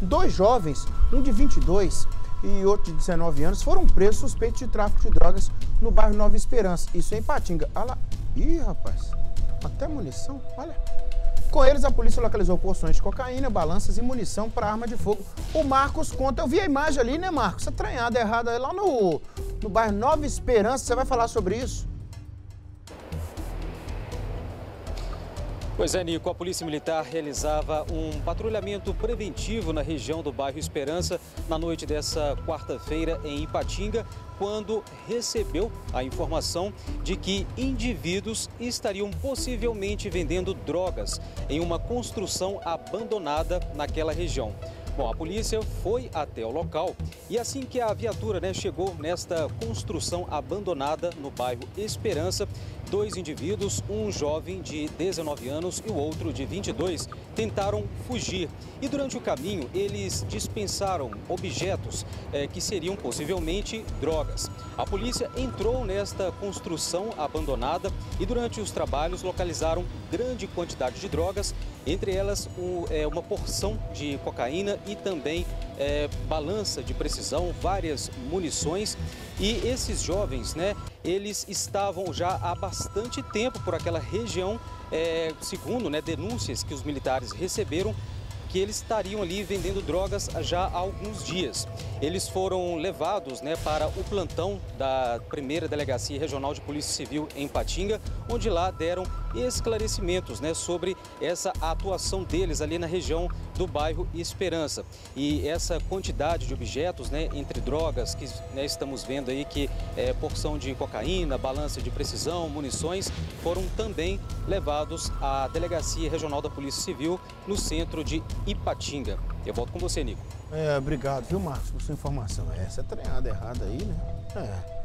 Dois jovens, um de 22 e outro de 19 anos, foram presos suspeitos de tráfico de drogas no bairro Nova Esperança. Isso em Ipatinga. Olha lá. Ih, rapaz. Até munição, olha. Com eles, a polícia localizou porções de cocaína, balanças e munição para arma de fogo. O Marcos conta, eu vi a imagem ali, né, Marcos? Essa tranhada errada é lá no bairro Nova Esperança. Você vai falar sobre isso? Pois é, Nico, a Polícia Militar realizava um patrulhamento preventivo na região do bairro Esperança na noite dessa quarta-feira em Ipatinga, quando recebeu a informação de que indivíduos estariam possivelmente vendendo drogas em uma construção abandonada naquela região. Bom, a polícia foi até o local e assim que a viatura chegou nesta construção abandonada no bairro Esperança, dois indivíduos, um jovem de 19 anos e o outro de 22, tentaram fugir. E durante o caminho, eles dispensaram objetos que seriam possivelmente drogas. A polícia entrou nesta construção abandonada e durante os trabalhos localizaram grande quantidade de drogas, entre elas uma porção de cocaína e também balança de precisão, várias munições. E esses jovens, eles estavam já há bastante tempo por aquela região, segundo denúncias que os militares receberam, que eles estariam ali vendendo drogas já há alguns dias. Eles foram levados para o plantão da primeira Delegacia Regional de Polícia Civil em Ipatinga, onde lá deram esclarecimentos sobre essa atuação deles ali na região do bairro Esperança. E essa quantidade de objetos, entre drogas, que estamos vendo aí que porção de cocaína, balança de precisão, munições, foram também levados à Delegacia Regional da Polícia Civil no centro de Ipatinga. Eu volto com você, Nico. Obrigado, viu, Marcos, por sua informação. Essa é treinada errada aí, né?